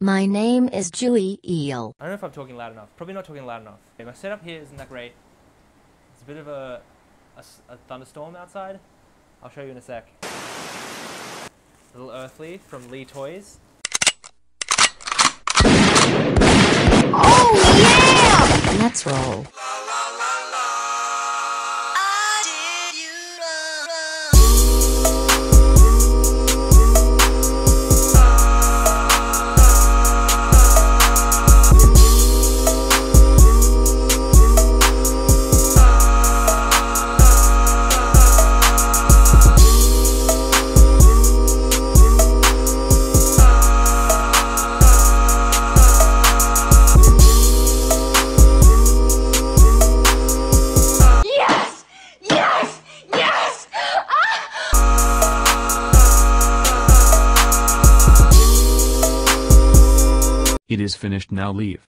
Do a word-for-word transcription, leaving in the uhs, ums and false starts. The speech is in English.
My name is Jewy Eel. I don't know if I'm talking loud enough. Probably not talking loud enough. Okay, my setup here isn't that great. It's a bit of a, a, a thunderstorm outside. I'll show you in a sec. Little Earthly from LEEEEEE Toys. Oh yeah! Let's roll. It is finished, now leave.